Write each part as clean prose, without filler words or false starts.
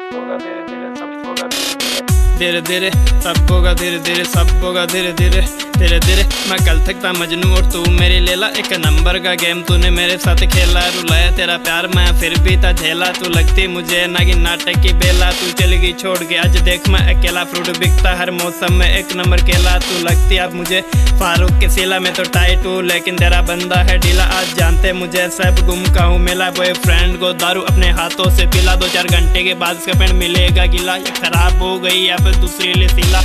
होगा धीरे धीरे, सब होगा धीरे धीरे, सब होगा धीरे धीरे, सब होगा धीरे धीरे धीरे धीरे। मैं कल तक था मजनू और तू मेरी लेला, एक नंबर का गेम तूने मेरे साथ खेला। रुलाया तेरा प्यार मैं फिर भी था झेला, तू लगती मुझे नागिन नाटक की बेला। तू चली गई छोड़ के, आज देख मैं अकेला, फ्रूट बिकता हर मौसम में एक नंबर केला। तू लगती अब मुझे फारूक के सिला, मैं तो टाइट हूँ लेकिन तेरा बंदा है ढीला। आज जानते मुझे सब गुम का हूँ मेला, बॉयफ्रेंड को दारू अपने हाथों से पिला। 2-4 घंटे के बाद उसका पेंट मिलेगा गिला, ये खराब हो गई अब दूसरी ले सिला।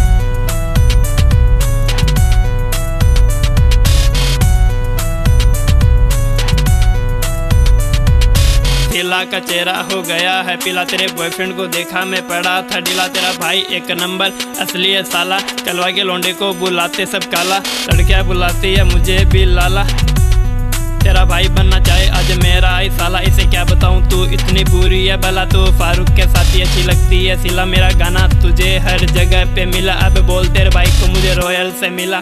सिला का चेहरा हो गया है पीला, तेरे बॉयफ्रेंड को देखा मैं पड़ा था ढीला। तेरा भाई एक नंबर असली है साला, कलवा के लौंडे को बुलाते सब काला, लड़कियां बुलाती है मुझे भी लाला। तेरा भाई बनना चाहे आज मेरा आई साला, इसे क्या बताऊं तू इतनी बुरी है भला। तू फारूक के साथ ही अच्छी लगती है सिला, मेरा गाना तुझे हर जगह पे मिला। अब बोल तेरे भाई को मुझे रॉयल से मिला,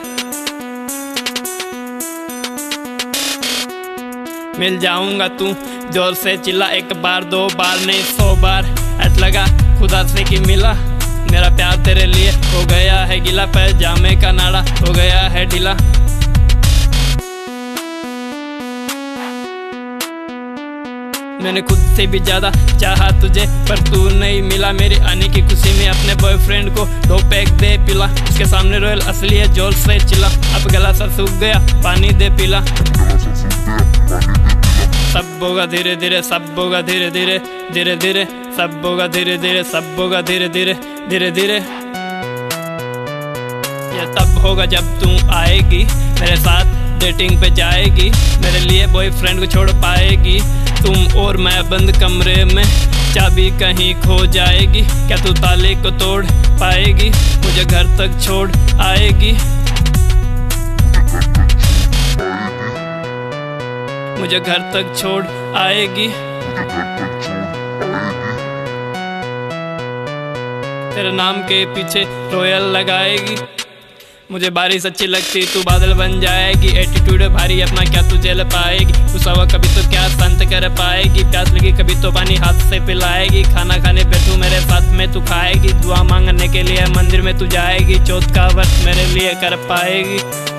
मिल जाऊंगा तू जोर से चिल्ला। 1 बार 2 बार नहीं 100 बार हट लगा खुदा से कि मिला। मेरा प्यार तेरे लिए हो गया है गिला, पैजामे का नाड़ा हो गया है ढीला। मैंने खुद से भी ज्यादा चाहा तुझे पर तू नहीं मिला। मेरी आने की खुशी में अपने बॉयफ्रेंड को 2 पैक दे पिला, उसके सामने रॉयल असली है जोर से चिल्ला। अब गला सा सूख गया पानी दे पिला। सब होगा धीरे धीरे, सब होगा धीरे धीरे धीरे धीरे, सब होगा धीरे धीरे, सब होगा धीरे धीरे धीरे धीरे। ये तब होगा जब तू आएगी मेरे साथ डेटिंग पे जाएगी, मेरे लिए बॉयफ्रेंड को छोड़ पाएगी। तुम और मैं बंद कमरे में, चाबी कहीं खो जाएगी। क्या तू ताले को तोड़ पाएगी, मुझे घर तक छोड़ आएगी। मुझे घर तक छोड़ आएगी। तेरे नाम के पीछे रॉयल लगाएगी। मुझे बारिश अच्छी लगती तू बादल बन जाएगी। एटीट्यूड भारी अपना क्या तू झेल पाएगी, गुस्सा हुआ कभी तो क्या शांत कर पाएगी। प्यास लगी कभी तो पानी हाथ से पिलाएगी। खाना खाने बैठू मेरे साथ में तू खाएगी। दुआ मांगने के लिए मंदिर में तू जाएगी। चौथ का व्रत मेरे लिए कर पाएगी।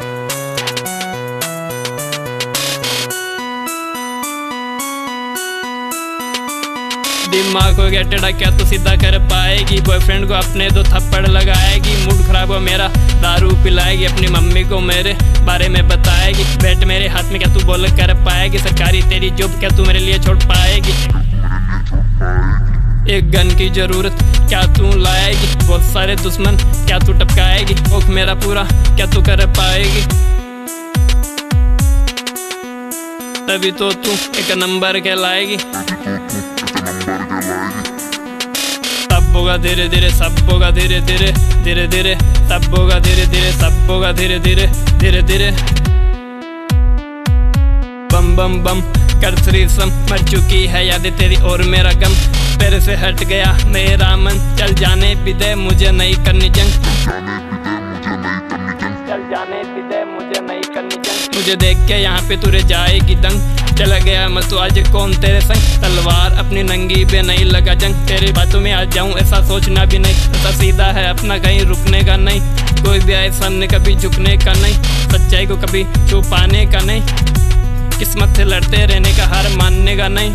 दिमाग हो गया टेढ़ा क्या तू सीधा कर पाएगी। बॉयफ्रेंड को अपने 2 थप्पड़ लगाएगी। मूड खराब हो मेरा दारू पिलाएगी। अपनी मम्मी को मेरे बारे में बताएगी। बैट मेरे हाथ में क्या तू बोल कर पाएगी। सरकारी तेरी जॉब क्या तू मेरे लिए छोड़ पाएगी। एक गन की जरूरत क्या तू लाएगी। बहुत सारे दुश्मन क्या तू टपकाएगी। ओख मेरा पूरा क्या तू कर पाएगी। तभी तो तू 1 नंबर कहलाएगी। सब होगा धीरे धीरे, सब होगा धीरे धीरे धीरे धीरे, सब होगा धीरे धीरे, सब होगा धीरे धीरे धीरे धीरे। बम बम बम कर थ्रीसम, मर चुकी है यादें तेरी और मेरा गम। तेरे से हट गया मेरा मन, चल जाने भी दे मुझे नहीं करनी जंग। चल जाने भी दे मुझे नहीं करनी जंग। मुझे देख के यहाँ पे तुरे जाएगी दंग। चला गया मैं तो आज कौन तेरे संग। तलवार अपनी नंगी पे नहीं लगा जंग। तेरी बातों में आ जाऊं ऐसा सोचना भी नहीं। ऐसा सीधा है अपना कहीं रुकने का नहीं। कोई भी आए सामने कभी झुकने का नहीं। सच्चाई को कभी छुपाने का नहीं। किस्मत से लड़ते रहने का हार मानने का नहीं।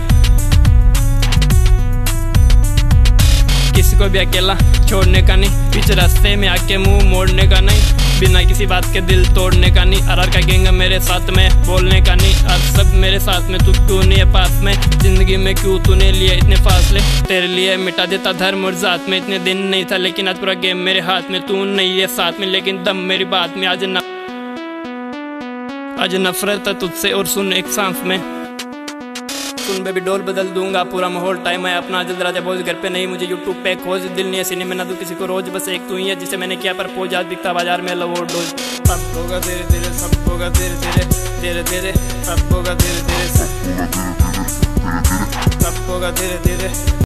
किसी को भी अकेला छोड़ने का नहीं। बीच रास्ते में आके मुंह मोड़ने का नहीं। बिना किसी बात के दिल तोड़ने का नहीं। आरआर का गैंग मेरे साथ में बोलने का नहीं। आज सब मेरे साथ में तू क्यों नहीं है पास में। जिंदगी में क्यों तूने लिए इतने फासले। तेरे लिए मिटा देता धर्म और जात में। इतने दिन नहीं था लेकिन आज पूरा गेम मेरे हाथ में। तू नहीं है साथ में लेकिन दम मेरी बात में। आज नफरत है तुझसे और सुन एक सांस में। सुन बेबी डोल बदल दूंगा पूरा माहौल। टाइम है अपना जल्द राजा बोझ घर पे नहीं। मुझे यूट्यूब पे खोज दिल नहीं है सीने में ना दूं किसी को रोज। बस एक तू ही है जिसे मैंने किया प्रपोज। आज दिखता बाजार में लव और डोज। सब होगा धीरे धीरे, सब होगा धीरे धीरे धीरे धीरे, सब होगा धीरे धीरे, सब होगा धीरे धीरे।